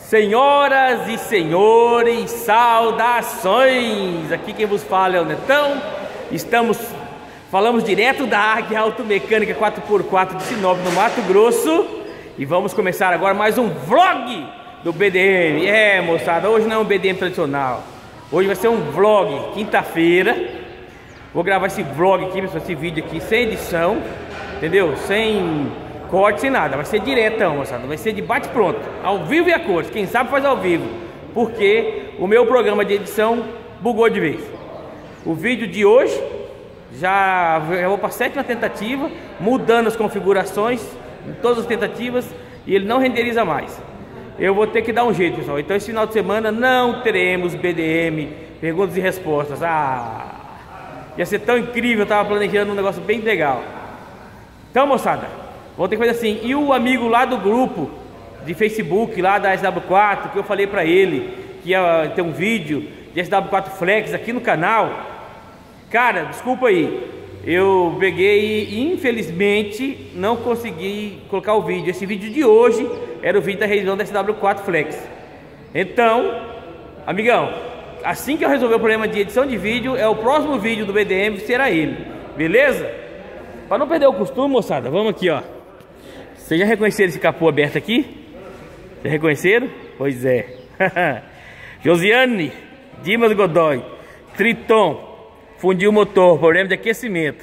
Senhoras e senhores, saudações! Aqui quem vos fala é o Netão. Falamos direto da Águia Automecânica 4x4 de Sinop, no Mato Grosso. E vamos começar agora mais um vlog do BDM. Moçada, hoje não é um BDM tradicional. Hoje vai ser um vlog, quinta-feira. Vou gravar esse vlog aqui, esse vídeo aqui, sem edição, entendeu? Sem corte, sem nada. Vai ser diretão, moçada. Vai ser de bate-pronto, ao vivo e a cores. Quem sabe faz ao vivo, porque o meu programa de edição bugou de vez. O vídeo de hoje já vou para a 7ª tentativa, mudando as configurações em todas as tentativas, e ele não renderiza mais. Eu vou ter que dar um jeito, pessoal. Então esse final de semana não teremos BDM, perguntas e respostas. Ia ser tão incrível, eu tava planejando um negócio bem legal. Então, moçada, vou ter que fazer assim. E o amigo lá do grupo de Facebook, lá da SW4, que eu falei pra ele que ia ter um vídeo de SW4 Flex aqui no canal. Cara, desculpa aí, eu peguei e infelizmente não consegui colocar o vídeo. Esse vídeo de hoje era o vídeo da revisão da SW4 Flex. Então, amigão, assim que eu resolver o problema de edição de vídeo, o próximo vídeo do BDM será ele, beleza? Para não perder o costume, moçada, vamos aqui, ó. Vocês já reconheceram esse capô aberto aqui? Já reconheceram? Pois é. Josiane Dimas Godoy, Triton, fundiu o motor, problema de aquecimento.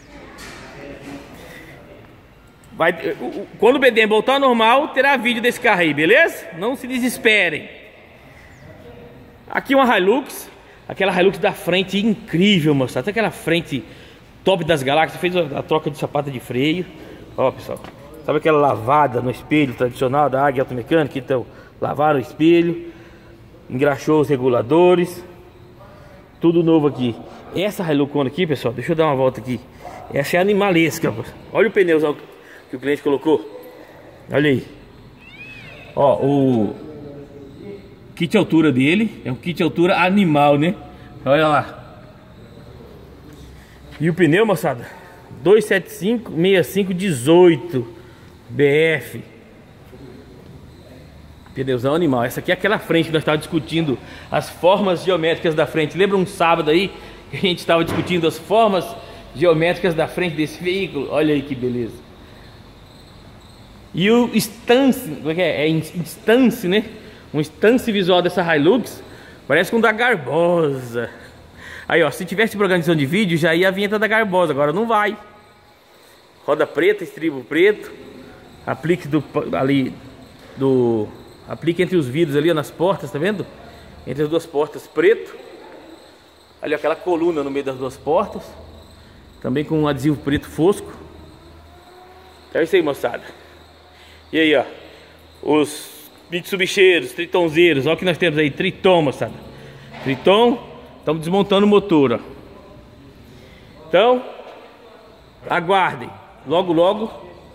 Quando o BDM voltar ao normal, terá vídeo desse carro aí, beleza? Não se desesperem. Aqui uma Hilux, aquela Hilux da frente incrível, moçada. Aquela frente top das galáxias. Fez a troca de sapata de freio. Ó, pessoal, sabe aquela lavada no espelho tradicional da Águia Automecânica? Então, lavaram o espelho, engraxou os reguladores, tudo novo aqui. Essa Hilux aqui, pessoal, deixa eu dar uma volta aqui. Essa é animalesca. Olha o pneuzão que o cliente colocou. Olha aí. Ó, o kit altura dele é um kit altura animal, né? Olha lá. E o pneu, moçada, 275/65/18 BF. Pneuzão animal. Essa aqui é aquela frente que nós estávamos discutindo as formas geométricas da frente. Lembra um sábado aí que a gente estava discutindo as formas geométricas da frente desse veículo? Olha aí que beleza. E o stance, como é que é? É instance, né? Um stance visual dessa Hilux parece com o da Garbosa. Aí, ó, se tivesse programação de vídeo, já ia a vinheta da Garbosa. Agora não vai. Roda preta, estribo preto, aplique aplique entre os vidros ali, ó, nas portas, tá vendo? Entre as duas portas, preto. Ali, ó, aquela coluna no meio das duas portas, também com um adesivo preto fosco. É isso aí, moçada. E aí, ó, os Mitsubisheiros, Tritonzeiros. Olha o que nós temos aí, Triton, moçada. Triton, estamos desmontando o motor, ó. Então, aguardem. Logo, logo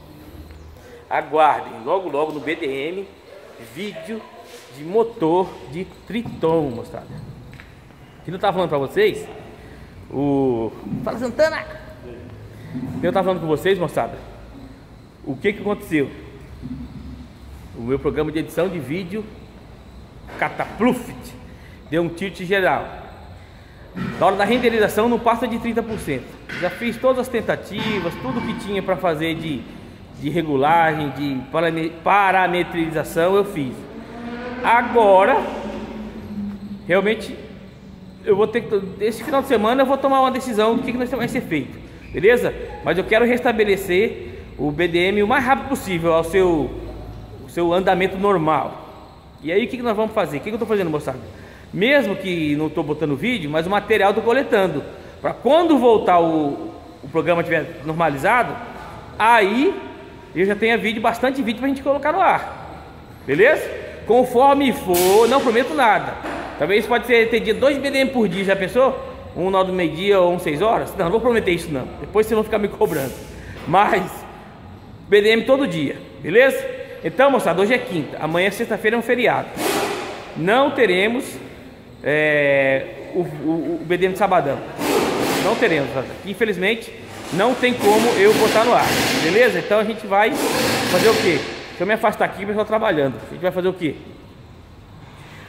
no BDM, vídeo de motor de Triton, moçada. Que eu tava falando pra vocês, Fala, Santana! Eu tava falando com vocês, moçada, o que aconteceu? O meu programa de edição de vídeo Catapluft deu um tilt geral. Na hora da renderização não passa de 30%. Já fiz todas as tentativas, tudo que tinha para fazer de regulagem, de parametrização eu fiz. Agora, realmente, eu vou ter que, esse final de semana eu vou tomar uma decisão do que vai ser feito, beleza? Mas eu quero restabelecer o BDM o mais rápido possível ao seu andamento normal. E aí o que nós vamos fazer? O que eu estou fazendo, moçada? Mesmo que não estou botando vídeo, mas o material estou coletando, para quando voltar o programa estiver normalizado, aí eu já tenha bastante vídeo para a gente colocar no ar, beleza? Conforme for, não prometo nada. Talvez pode ter dia 2 BDM por dia, já pensou? Um no meio-dia ou 6 horas? Não vou prometer isso não, depois vocês vão ficar me cobrando. Mas BDM todo dia, beleza? Então, moçada, hoje é quinta, amanhã sexta-feira é um feriado. Não teremos o BDM de sabadão. Não teremos, infelizmente. Não tem como eu botar no ar, beleza? Então a gente vai fazer o quê? Deixa eu me afastar aqui, o pessoal trabalhando. A gente vai fazer o quê?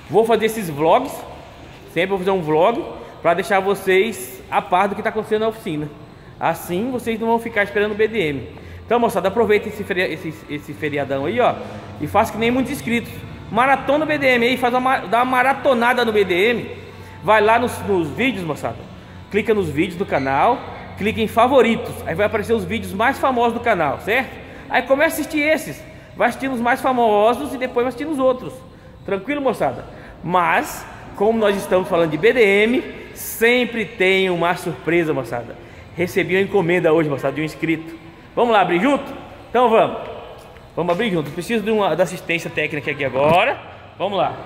Vou fazer esses vlogs, sempre vou fazer um vlog para deixar vocês a par do que está acontecendo na oficina. Assim vocês não vão ficar esperando o BDM. Então, moçada, aproveita esse feriadão aí, ó, e faça que nem muitos inscritos. Maratona no BDM aí, dá uma maratonada no BDM. Vai lá nos vídeos, moçada. Clica nos vídeos do canal, clica em favoritos. Aí vai aparecer os vídeos mais famosos do canal, certo? Aí começa a assistir esses. Vai assistir os mais famosos e depois vai assistir os outros. Tranquilo, moçada? Mas, como nós estamos falando de BDM, sempre tem uma surpresa, moçada. Recebi uma encomenda hoje, moçada, de um inscrito. Vamos lá abrir junto? Então vamos. Vamos abrir junto. Preciso da assistência técnica aqui agora. Vamos lá.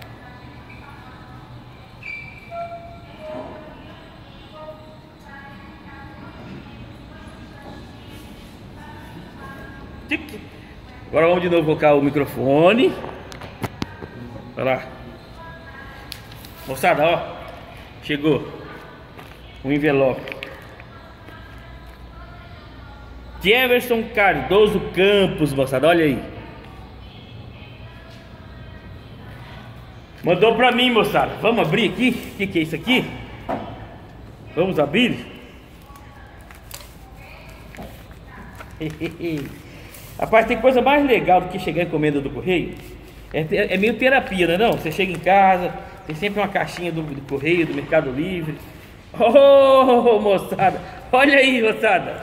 Agora vamos de novo colocar o microfone. Olha lá. Moçada, ó. Chegou um envelope. Jefferson Cardoso Campos, moçada, olha aí. Mandou pra mim, moçada. Vamos abrir aqui? O que é isso aqui? Vamos abrir? Rapaz, tem coisa mais legal do que chegar a encomenda do correio. É meio terapia, não é não? Você chega em casa, tem sempre uma caixinha do correio, do Mercado Livre. Oh, moçada, olha aí, moçada.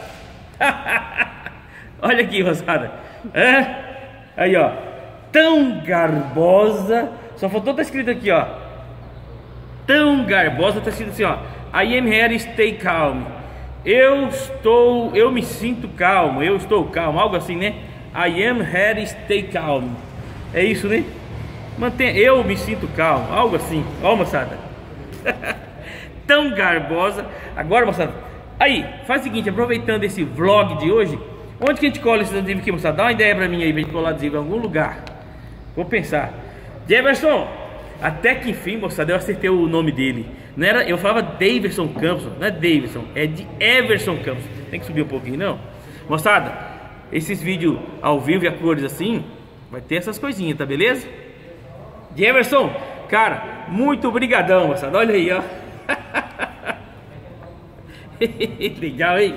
Olha aqui, moçada. Aí, ó. Tão garbosa. Só faltou estar escrito aqui, ó. Tão garbosa, tá escrito assim, ó. I am here, stay calm. Eu me sinto calmo, eu estou calmo, algo assim, né? I am here, stay calm. É isso, né? Eu me sinto calmo, algo assim. Ó, moçada. Tão garbosa. Agora, moçada, aí, faz o seguinte, aproveitando esse vlog de hoje, onde que a gente cola esses adesivos aqui, moçada? Dá uma ideia pra mim aí, pra gente colar adesivo em algum lugar. Vou pensar. Jefferson, até que enfim, moçada, eu acertei o nome dele. Não era, eu falava Daverson Campos, não é Davidson, é de Everson Campos. Tem que subir um pouquinho, não? Moçada, esses vídeos ao vivo e a cores assim, vai ter essas coisinhas, tá beleza? Jefferson, cara, muito obrigadão, moçada, olha aí, ó. Legal, hein?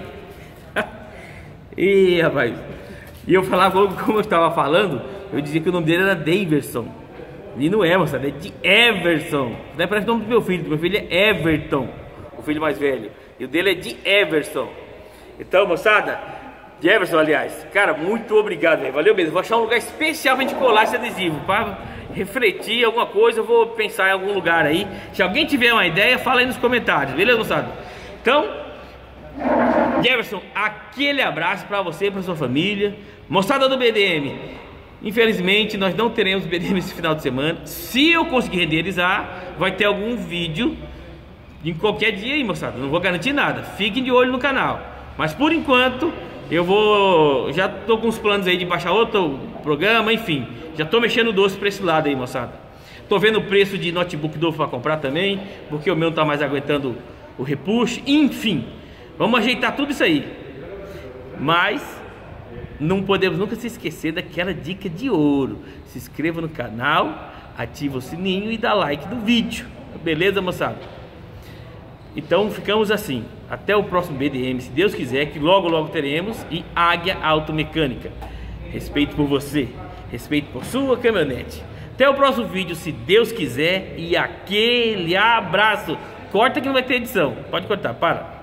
E rapaz, e eu falava, como eu estava falando, eu dizia que o nome dele era Daverson. E não é, moçada, é de Everson. Daí parece o nome do meu filho é Everton, o filho mais velho. E o dele é de Everson. Então, moçada, de Everson, aliás, cara, muito obrigado, velho. Valeu mesmo. Vou achar um lugar especial pra gente colar esse adesivo, pra refletir alguma coisa. Eu vou pensar em algum lugar aí. Se alguém tiver uma ideia, fala aí nos comentários, beleza, moçada? Então, Jefferson, aquele abraço pra você e pra sua família. Moçada do BDM, infelizmente nós não teremos BDM esse final de semana. Se eu conseguir renderizar, vai ter algum vídeo em qualquer dia aí, moçada. Não vou garantir nada, fiquem de olho no canal. Mas por enquanto, já tô com os planos aí de baixar outro programa, enfim. Já tô mexendo doce pra esse lado aí, moçada. Tô vendo o preço de notebook novo pra comprar também, porque o meu não tá mais aguentando o repuxo. Enfim, vamos ajeitar tudo isso aí. Mas não podemos nunca se esquecer daquela dica de ouro. Se inscreva no canal, ativa o sininho e dá like no vídeo. Beleza, moçada? Então ficamos assim. Até o próximo BDM, se Deus quiser, que logo logo teremos. E Águia Automecânica. Respeito por você, respeito por sua caminhonete. Até o próximo vídeo, se Deus quiser. E aquele abraço. Corta que não vai ter edição. Pode cortar, para.